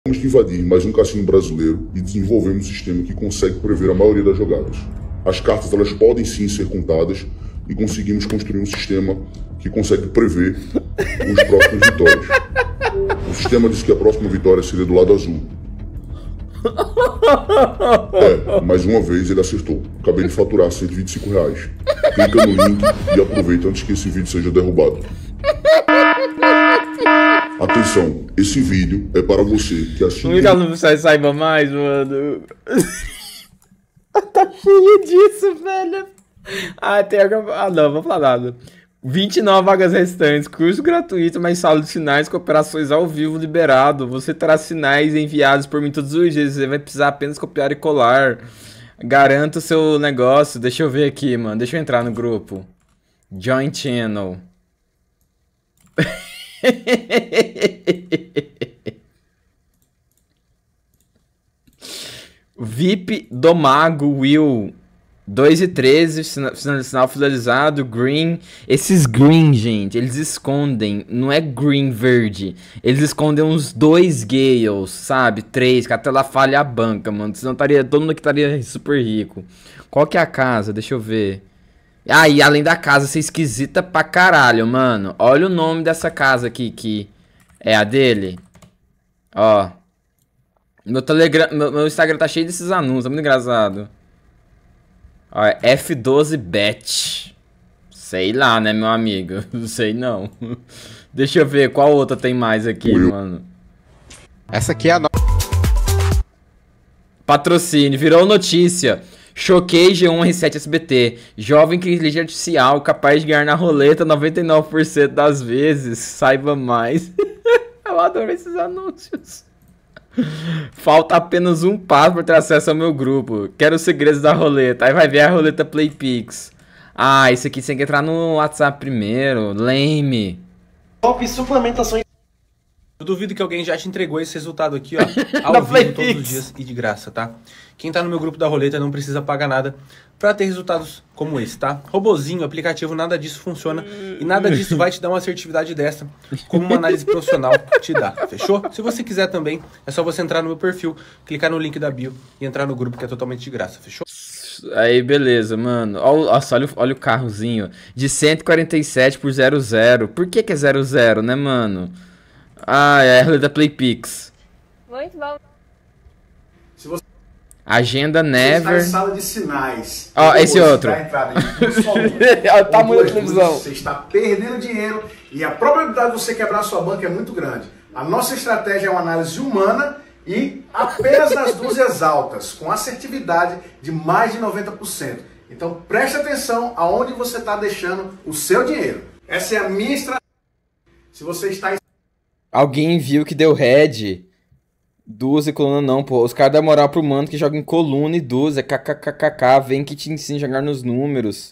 Temos que invadir mais um cassino brasileiro e desenvolvemos um sistema que consegue prever a maioria das jogadas. As cartas elas podem sim ser contadas e conseguimos construir um sistema que consegue prever os próximos vitórias. O sistema disse que a próxima vitória seria do lado azul. Mais uma vez ele acertou. Acabei de faturar R$125. Clica no link e aproveita antes que esse vídeo seja derrubado. Atenção, esse vídeo é para você que assiste. Não saiba mais, mano. Tá cheio disso, velho. Não, vou falar nada. 29 vagas restantes, curso gratuito, mais sala de sinais com operações ao vivo liberado. Você terá sinais enviados por mim todos os dias. Você vai precisar apenas copiar e colar. Garanta o seu negócio. Deixa eu ver aqui, mano. Deixa eu entrar no grupo. Join channel. VIP do Mago Will 2 e 13, sinal finalizado, green. Esses green, gente, eles escondem, não é green verde. Eles escondem uns 2 gales, sabe? 3, que até lá falha a banca, mano. Senão estaria, todo mundo aqui estaria super rico. Qual que é a casa? Deixa eu ver. Ah, e além da casa ser esquisita pra caralho, mano. Olha o nome dessa casa aqui, que é a dele. Ó. Meu Instagram tá cheio desses anúncios, é muito engraçado. Ó, F12bet. Sei lá, né, meu amigo? Não sei não. Deixa eu ver qual outra tem mais aqui, mano. Essa aqui é a Patrocínio, virou notícia. Choquei G1 R7 SBT. Jovem que inteligência artificial capaz de ganhar na roleta 99% das vezes. Saiba mais. Eu adoro esses anúncios. Falta apenas um passo para ter acesso ao meu grupo. Quero os segredos da roleta. Aí vai ver a roleta Playpix. Ah, isso aqui você tem que entrar no WhatsApp primeiro. Lame. Top suplementações. Eu duvido que alguém já te entregou esse resultado aqui, ó, ao vivo todos os dias e de graça, tá? Quem tá no meu grupo da roleta não precisa pagar nada pra ter resultados como esse, tá? Robozinho, aplicativo, nada disso funciona e nada disso vai te dar uma assertividade dessa, como uma análise profissional te dá, fechou? Se você quiser também, é só você entrar no meu perfil, clicar no link da bio e entrar no grupo que é totalmente de graça, fechou? Aí, beleza, mano. Nossa, olha o carrozinho. De 147 por 00. Por que é 00, né, mano? Ah, é a roleta Playpix. Muito bom. Se você Agenda Never. está em sala de sinais. Ó, esse outro. Olha o tamanho da televisão. Você está perdendo dinheiro e a probabilidade de você quebrar sua banca é muito grande. A nossa estratégia é uma análise humana e apenas nas dúzias altas, com assertividade de mais de 90%. Então preste atenção aonde você está deixando o seu dinheiro. Essa é a minha estratégia. Se você está em... Alguém viu que deu head. Duas e coluna não, pô. Os caras dão moral pro mano que joga em coluna e duas. É kkkk. Vem que te ensina a jogar nos números.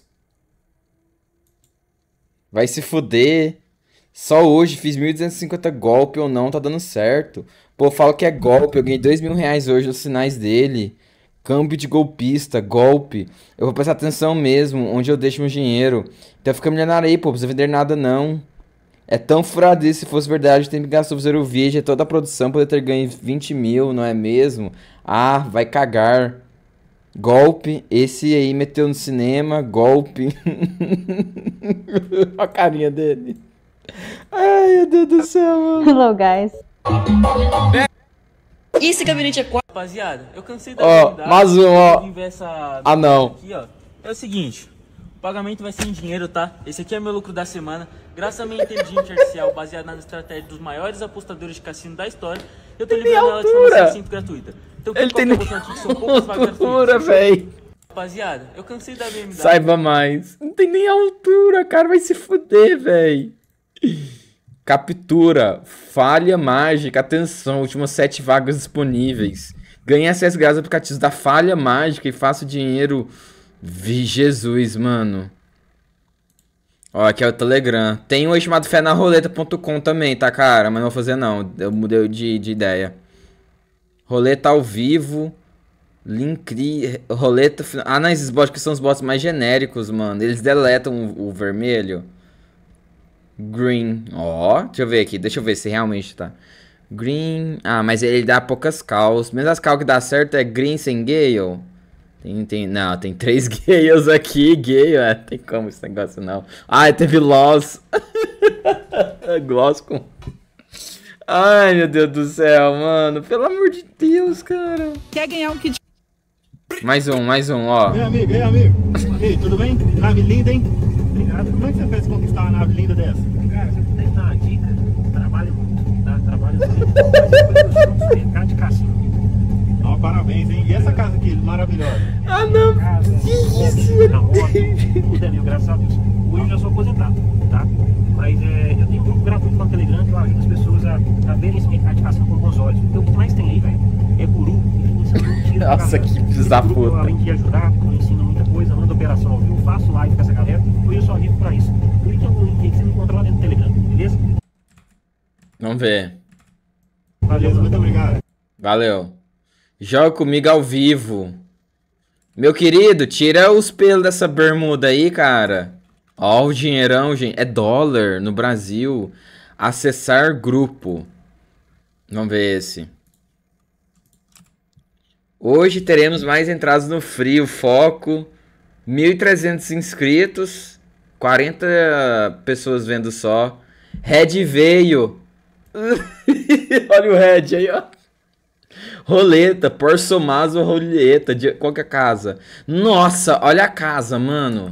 Vai se fuder. Só hoje fiz 1.250 golpe ou não, tá dando certo. Pô, falo que é golpe. Eu ganhei R$2.000 hoje nos sinais dele. Câmbio de golpista, golpe. Eu vou prestar atenção mesmo, onde eu deixo meu dinheiro. Então fica milionário aí, pô. Não precisa vender nada, não. É tão furado isso, se fosse verdade, tem que gastar pra fazer o vídeo, toda a produção, poder ter ganho 20 mil, não é mesmo? Ah, vai cagar. Golpe, esse aí meteu no cinema, golpe. Olha a carinha dele. Ai, meu Deus do céu, mano. Hello, guys. Esse gabinete é 4. Rapaziada, eu cansei da Ó, mais um, ó. Ah, não. Aqui, ó. É o seguinte, o pagamento vai ser em dinheiro, tá? Esse aqui é meu lucro da semana. Graças à minha inteligência artificial, baseada na estratégia dos maiores apostadores de cassino da história, eu tô liberando ela de forma 100% gratuita. Então, Ele tem nem são poucas vagas altura, velho. Rapaziada, eu cansei da BMW. Saiba mais. Não tem nem altura, cara. Vai se fuder, velho. Captura. Falha mágica. Atenção. Últimas 7 vagas disponíveis. Ganhe acesso grátis aos aplicativos da Falha Mágica e faça dinheiro. Jesus, mano. Ó, aqui é o Telegram. Tem um aí chamado fenaroleta.com também, tá, cara? Mas não vou fazer, não. Eu mudei de ideia. Roleta ao vivo. Linktree. Roleta... Ah, não, esses bots que são os bots mais genéricos, mano. Eles deletam o vermelho. Green. Ó, deixa eu ver aqui. Deixa eu ver se realmente tá. Green... Ah, mas ele dá poucas calls. Mesmo as calls que dá certo é Green sem Gale. Não, tem 3 Gales aqui. Gale, tem como esse negócio não. Ah, teve Loss. Gloss com... Ai, meu Deus do céu, mano. Pelo amor de Deus, cara. Quer ganhar um kit? Mais um, ó. Ei, amigo. E aí, tudo bem? Nave linda, hein? Obrigado. Como é que você fez conquistar uma nave linda dessa? Cara, você puder dar uma dica, trabalho muito, tá? Trabalho muito. Mercado de cassino. Ó, parabéns, hein? E essa casa aqui, maravilhosa? Ah, não. Casa, Que isso? na moto, tudo é meu, graças a Deus. Hoje eu já sou aposentado, tá? Mas eu tenho um grupo gratuito no Telegram que eu ajudo as pessoas a verem esse mercado de cassino com bons olhos. Então o que mais tem aí, velho, é guru. Nossa, que desaputa. Além de ajudar, eu ensino muita coisa, mando operação ao vivo, faço live com essa galera. Hoje eu só vivo pra isso. Clique no link aí que você me encontra lá dentro do Telegram, beleza? Vamos ver. Valeu, muito obrigado. Valeu. Joga comigo ao vivo. Meu querido, tira os pelos dessa bermuda aí, cara. Ó o dinheirão, gente. É dólar no Brasil. Acessar grupo. Vamos ver esse. Hoje teremos mais entradas no frio. Foco. 1.300 inscritos. 40 pessoas vendo só. Red veio. Olha o Red aí, ó. Roleta, Porsomazo roleta. Qual que é a casa? Nossa, olha a casa, mano.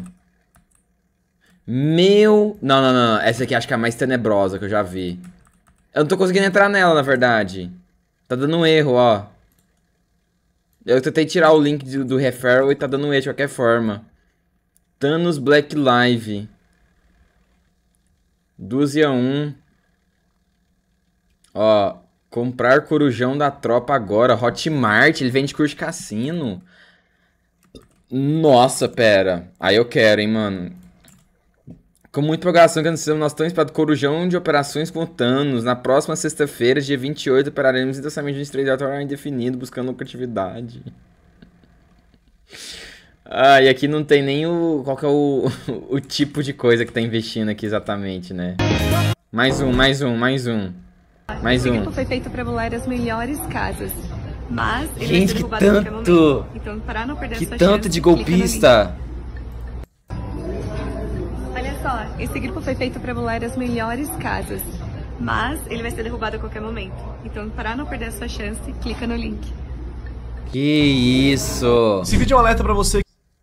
Meu... Não. Essa aqui acho que é a mais tenebrosa que eu já vi. Eu não tô conseguindo entrar nela, na verdade. Tá dando um erro, ó. Eu tentei tirar o link do referral e tá dando um erro de qualquer forma. Thanos Black Live. 12-1. Ó. Comprar corujão da tropa agora. Hotmart, ele vende curso de cassino. Nossa, pera. Aí eu quero, hein, mano. Com muita empolgação que anunciamos nosso tão esperado corujão de operações com Thanos. Na próxima sexta-feira, dia 28, operaremos intensamente 23 horas indefinido, buscando lucratividade. Ah, e aqui não tem nem o... Qual que é o tipo de coisa que tá investindo aqui exatamente, né? Mais um. Esse grupo foi feito para emular as melhores casas, mas ele vai Gente, ser que derrubado a qualquer tanto! momento. Então, para não perder Que essa tanto chance, de clica no golpista! link. Olha só, esse grupo foi feito para emular as melhores casas, mas ele vai ser derrubado a qualquer momento. Então, para não perder essa chance, clica no link. Que isso! Esse vídeo é um alerta para você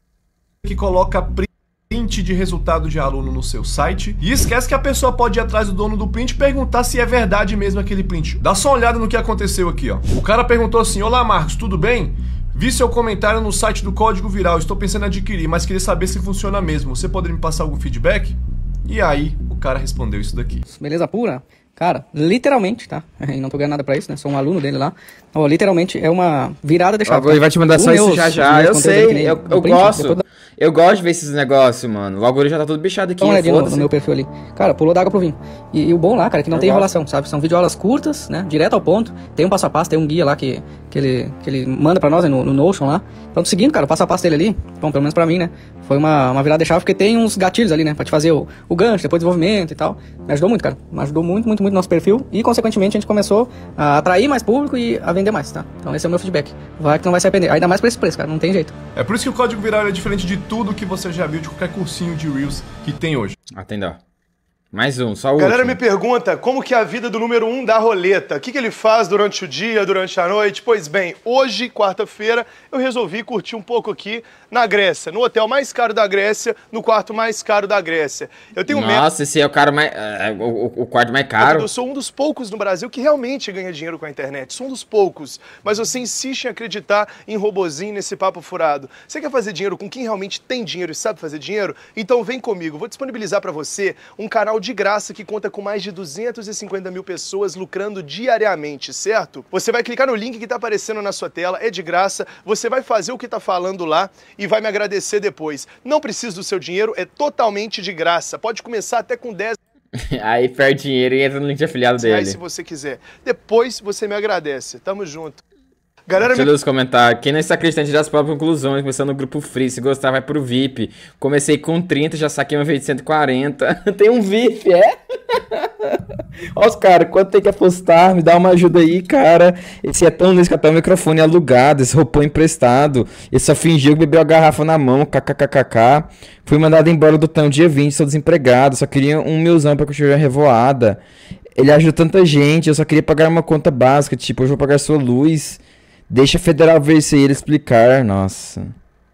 que coloca print de resultado de aluno no seu site e esquece que a pessoa pode ir atrás do dono do print e perguntar se é verdade mesmo aquele print. Dá só uma olhada no que aconteceu aqui, ó. O cara perguntou assim: olá Marcos, tudo bem? Vi seu comentário no site do Código Viral, estou pensando em adquirir, mas queria saber se funciona mesmo. Você poderia me passar algum feedback? E aí, o cara respondeu isso daqui. Beleza pura? Cara, literalmente, tá? E não tô ganhando nada pra isso, né? Sou um aluno dele lá. Ó, literalmente é uma virada de chave. Ele vai te mandar só isso já. Eu sei, eu gosto. Da... Eu gosto de ver esses negócios, mano. O algoritmo já tá tudo bichado aqui. No meu perfil ali. Cara, pulou da água pro vinho. E o bom lá, cara, é que não tem enrolação, sabe? São videoaulas curtas, né? Direto ao ponto. Tem um passo a passo, tem um guia lá que ele manda pra nós, né? no Notion lá. Então, seguindo, cara, o passo a passo dele ali, bom, pelo menos pra mim, né? Foi uma virada de chave, porque tem uns gatilhos ali, né? Pra te fazer o gancho, depois desenvolvimento e tal. Me ajudou muito, cara. Me ajudou muito no nosso perfil. E, consequentemente, a gente começou a atrair mais público e a vender mais, tá? Então, esse é o meu feedback. Vai que não vai se arrepender. Ainda mais por esse preço, cara. Não tem jeito. É por isso que o Código Viral é diferente de tudo que você já viu, de qualquer cursinho de Reels que tem hoje. Atenda. Mais um, só o Galera último. me pergunta como que é a vida do número 1 da roleta. O que ele faz durante o dia, durante a noite? Pois bem, hoje, quarta-feira, eu resolvi curtir um pouco aqui na Grécia, no hotel mais caro da Grécia, no quarto mais caro da Grécia. Eu tenho Nossa, esse é o cara mais... o quarto mais caro. Eu sou um dos poucos no Brasil que realmente ganha dinheiro com a internet. Sou um dos poucos. Mas você insiste em acreditar em robozinho nesse papo furado. Você quer fazer dinheiro com quem realmente tem dinheiro e sabe fazer dinheiro? Então vem comigo. Vou disponibilizar para você um canal de graça que conta com mais de 250 mil pessoas lucrando diariamente, certo? Você vai clicar no link que está aparecendo na sua tela, é de graça, você vai fazer o que está falando lá e vai me agradecer depois. Não precisa do seu dinheiro, é totalmente de graça. Pode começar até com 10... Aí perde dinheiro e entra no link de afiliado dele. Se você quiser. Depois você me agradece. Tamo junto. Galera, deixa eu ler os comentários. Quem não está acreditando tirar as próprias conclusões, começando no grupo free. Se gostar, vai pro VIP. Comecei com 30, já saquei uma vez de 140. Tem um VIP, é? Ó os caras, quanto tem que apostar? Me dá uma ajuda aí, cara. Esse é tão liso que até o microfone é alugado, esse roupão emprestado. Ele só fingiu que bebeu a garrafa na mão, kkkk. Fui mandado embora do tão dia 20, sou desempregado. Só queria 1.000 pra continuar a revoada. Ele ajuda tanta gente, eu só queria pagar uma conta básica, tipo, eu vou pagar sua luz. Deixa a federal ver isso aí e ele explicar, nossa.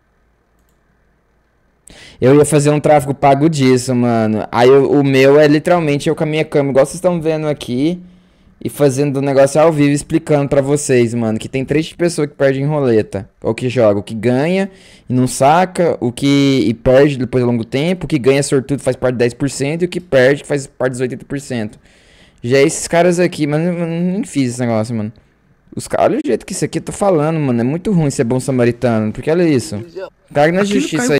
Eu ia fazer um tráfego pago disso, mano. Aí o meu é literalmente eu com a minha câmera, igual vocês estão vendo aqui. E fazendo o negócio ao vivo, explicando pra vocês, mano. Que tem 3 tipos de pessoa que perdem em roleta. Ou que joga, o que ganha e não saca. O que e perde depois ao longo do tempo. O que ganha sortudo faz parte de 10%. E o que perde que faz parte dos 80%. Já esses caras aqui, mano, eu nem fiz esse negócio, mano. Olha o jeito que isso aqui eu tô falando, mano. É muito ruim ser bom samaritano. Porque olha isso. Caga na justiça aí.